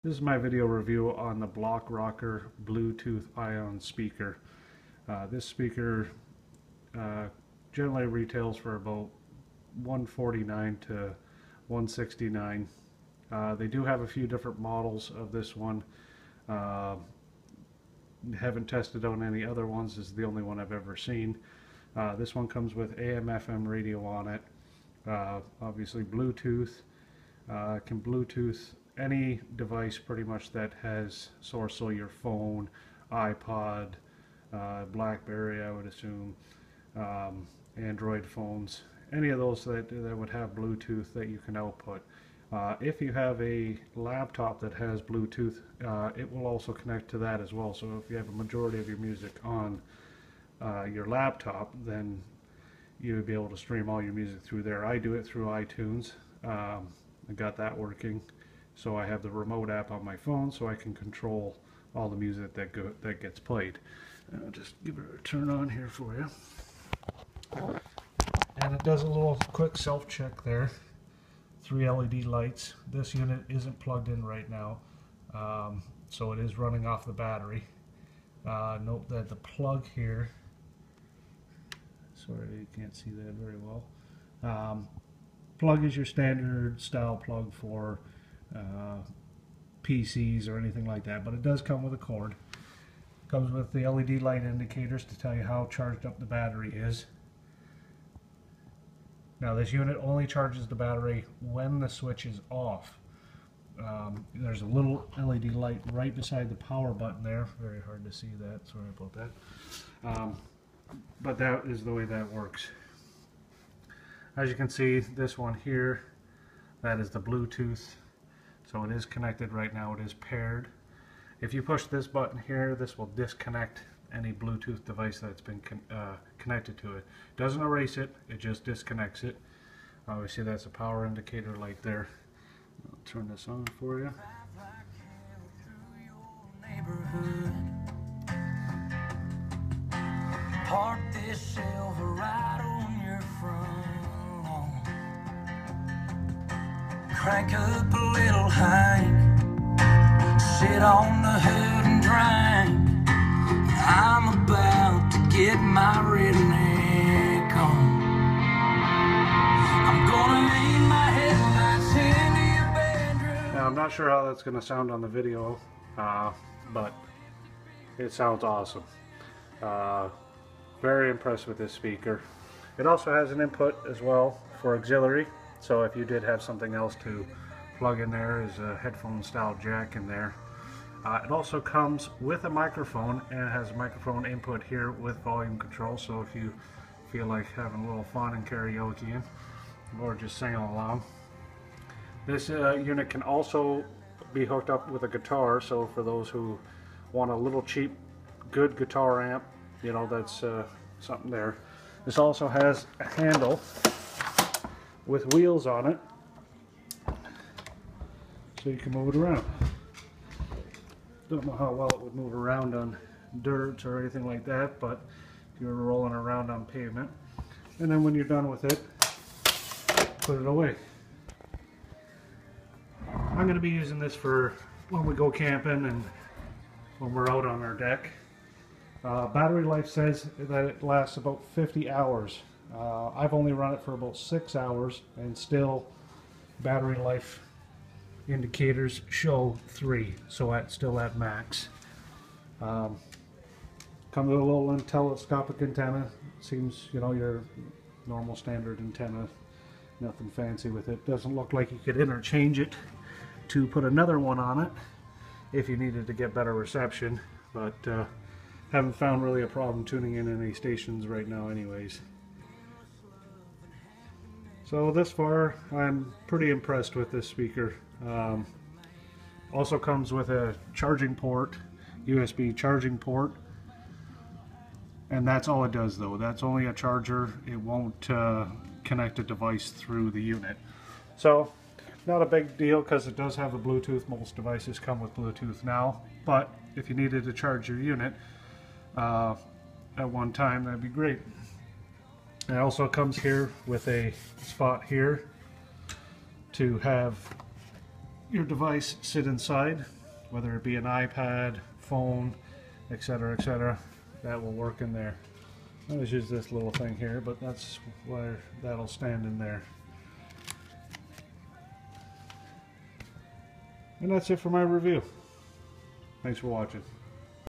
This is my video review on the BlockRocker Bluetooth Ion speaker. This speaker generally retails for about $149 to $169. They do have a few different models of this one. Haven't tested on any other ones. This is the only one I've ever seen. This one comes with AM/FM radio on it. Obviously Bluetooth. Can Bluetooth any device pretty much that has source, so your phone, iPod, BlackBerry, I would assume, Android phones, any of those that would have Bluetooth that you can output. If you have a laptop that has Bluetooth, it will also connect to that as well. So if you have a majority of your music on your laptop, then you would be able to stream all your music through there. I do it through iTunes. I got that working. So I have the remote app on my phone, so I can control all the music that gets played. I'll just give it a turn on here for you. And it does a little quick self-check there. 3 LED lights. This unit isn't plugged in right now, so it is running off the battery. Note that the plug here, sorry you can't see that very well. Plug is your standard style plug for PCs or anything like that, but it does come with a cord. Comes with the LED light indicators to tell you how charged up the battery is. Now this unit only charges the battery when the switch is off. There's a little LED light right beside the power button there. Very hard to see that, sorry about that. But that is the way that works. As you can see, this one here, that is the Bluetooth. So it is connected right now, it is paired. If you push this button here, this will disconnect any Bluetooth device that's been connected to it. Doesn't erase it, it just disconnects it. Obviously that's a power indicator light there. I'll turn this on for you. Park this Silverado on your front lawn. Crank up a little Hank, sit on the hood and drink. I'm about to get my redneck on. I'm gonna aim my headlights into your bedroom. Now I'm not sure how that's gonna sound on the video, but it sounds awesome. Very impressed with this speaker. It also has an input as well for auxiliary, so if you did have something else to plug in there, is a headphone style jack in there. It also comes with a microphone, and it has a microphone input here with volume control, so if you feel like having a little fun and karaoke or just singing along. This unit can also be hooked up with a guitar, so for those who want a little cheap, good guitar amp, you know, that's something there. This also has a handle with wheels on it, so you can move it around. Don't know how well it would move around on dirt or anything like that, but if you were rolling around on pavement. And then when you're done with it, put it away. I'm going to be using this for when we go camping and when we're out on our deck. Battery life says that it lasts about 50 hours. I've only run it for about 6 hours, and still battery life indicators show 3, so it's still at max. Comes with a little telescopic antenna. Seems, you know, your normal standard antenna, nothing fancy with it. Doesn't look like you could interchange it to put another one on it if you needed to get better reception, but haven't found really a problem tuning in any stations right now anyways. So this far I'm pretty impressed with this speaker. Also comes with a charging port, USB charging port, and that's all it does though. That's only a charger. It won't connect a device through the unit. So not a big deal because it does have the Bluetooth. Most devices come with Bluetooth now, but if you needed to charge your unit at one time, that'd be great. It also comes here with a spot here to have your device sit inside, whether it be an iPad, phone, etc., etc. That will work in there. I always use this little thing here, but that's where that'll stand in there. And that's it for my review. Thanks for watching.